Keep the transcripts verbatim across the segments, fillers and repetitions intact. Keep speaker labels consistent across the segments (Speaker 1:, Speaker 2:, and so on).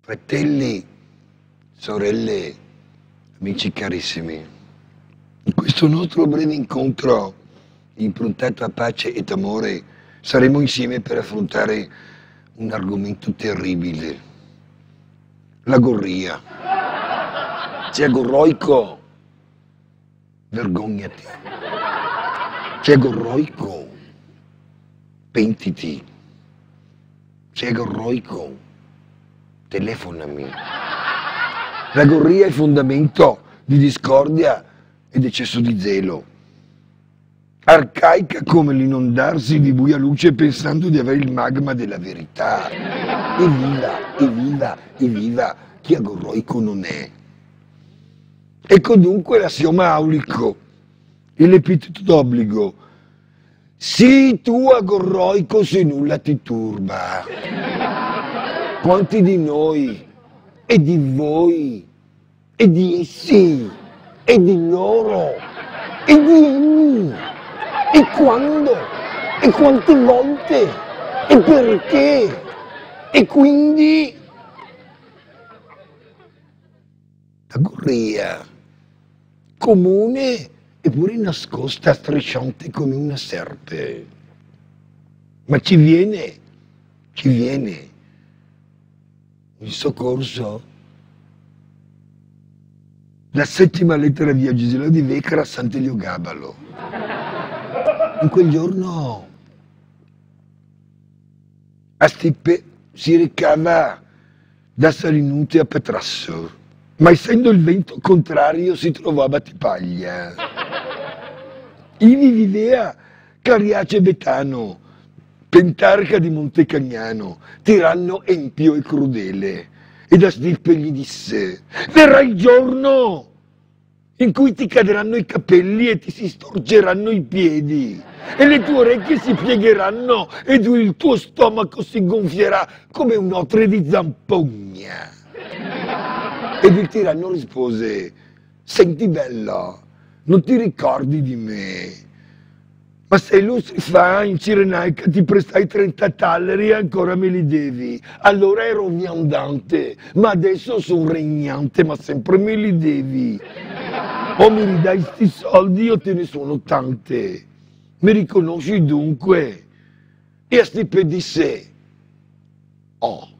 Speaker 1: Fratelli, sorelle, amici carissimi, in questo nostro breve incontro improntato a pace ed amore saremo insieme per affrontare un argomento terribile, la gorria. C'è gorroico, vergognati. C'è gorroico, pentiti. C'è gorroico, telefonami. La gorria è fondamento di discordia ed eccesso di zelo. Arcaica come l'inondarsi di buia luce pensando di avere il magma della verità. Evviva, evviva, evviva, chi agorroico non è. Ecco dunque l'assioma aulico e l'epiteto d'obbligo. Sii tu agorroico se nulla ti turba. Quanti di noi e di voi e di essi e di loro e di egli e quando e quante volte e perché e quindi la gorria comune eppure nascosta, strisciante come una serpe, ma ci viene, ci viene in soccorso la settima lettera di Agisela di Vecra a Sant'Eliogabalo. In quel giorno Astippe si recava da Salinute a Petrasso, ma essendo il vento contrario si trovò a Battipaglia. Ivi vivea Cariace Betano, pentarca di Montecagnano, tiranno empio e crudele. Ed Astippe gli disse: verrà il giorno in cui ti cadranno i capelli e ti si storgeranno i piedi, e le tue orecchie si piegheranno ed il tuo stomaco si gonfierà come un'otre di zampogna. Ed il tiranno rispose: senti bella, non ti ricordi di me, ma sei lustri fa in Cirenaica ti prestai trenta talleri e ancora me li devi. Allora ero viandante, ma adesso sono regnante, ma sempre me li devi. O mi ridai sti soldi o te ne sono tante. Mi riconosci dunque? E Astippe disse: oh, oh.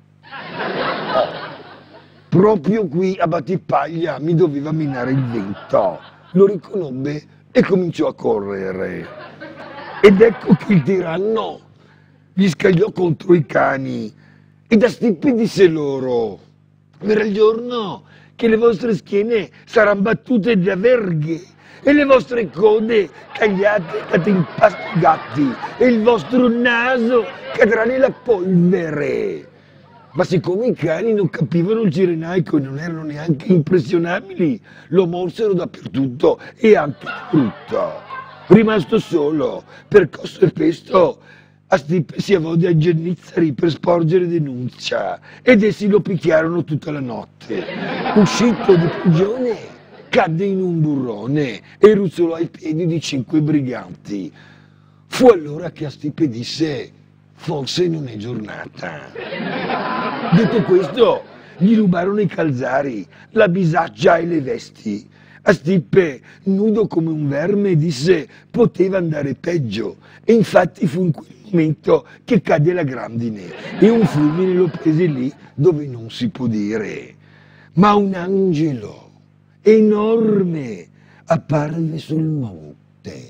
Speaker 1: Proprio qui a Battipaglia mi doveva minare il vento. Lo riconobbe e cominciò a correre. Ed ecco che il tiranno gli scagliò contro i cani. Ed Astippe disse loro: verrà il giorno che le vostre schiene saranno battute da verghe e le vostre code tagliate da impasto gatti e il vostro naso cadrà nella polvere. Ma siccome i cani non capivano il cirenaico e non erano neanche impressionabili, lo morsero dappertutto e anche frutto. Rimasto solo, percosso e pesto, Astippe si avvò ai Gennizzari per sporgere denuncia ed essi lo picchiarono tutta la notte. Uscito di prigione, cadde in un burrone e ruzzolò ai piedi di cinque briganti. Fu allora che Astippe disse: forse non è giornata. Detto questo, gli rubarono i calzari, la bisaccia e le vesti. Astippe, nudo come un verme, disse: poteva andare peggio. E infatti fu in quel momento che cadde la grandine e un fulmine lo prese lì dove non si può dire. Ma un angelo enorme apparve sul monte.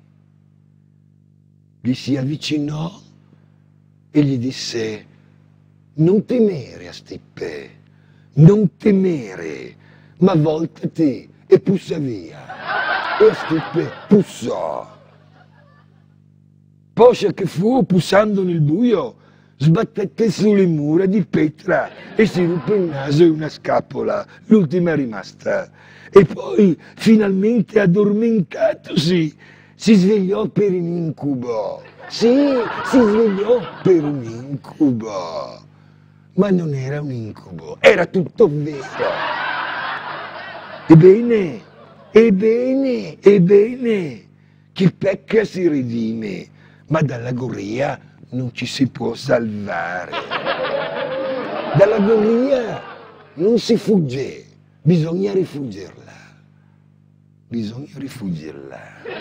Speaker 1: Gli si avvicinò e gli disse: non temere, Astippe, non temere, ma voltati e pussa via. E Astippe pussò. Poscia che fu, pussando nel buio, sbattette sulle mura di pietra e si ruppe il naso e una scapola, l'ultima rimasta. E poi, finalmente addormentatosi, si svegliò per un incubo. Sì, si svegliò per un incubo. Ma non era un incubo, era tutto vero. Ebbene, ebbene, ebbene, chi pecca si redime, ma dalla gorria non ci si può salvare. Dalla golia non si fugge, bisogna rifuggerla. Bisogna rifuggerla.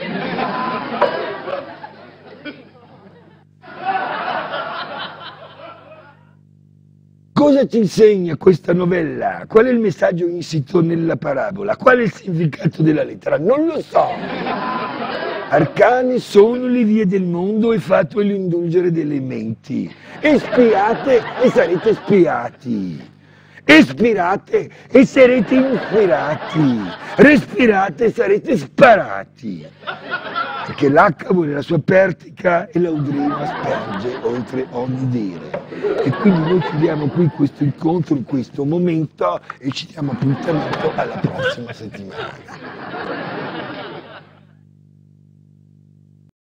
Speaker 1: Cosa ci insegna questa novella? Qual è il messaggio insito nella parabola? Qual è il significato della lettera? Non lo so. Arcane sono le vie del mondo e fatto è l'indulgere delle menti. Espiate e sarete spiati. Espirate e sarete ispirati. Respirate e sarete sparati. Perché l'H vuole la sua pertica e l'audrina sperge oltre ogni dire. E quindi noi chiudiamo qui questo incontro in questo momento e ci diamo appuntamento alla prossima settimana.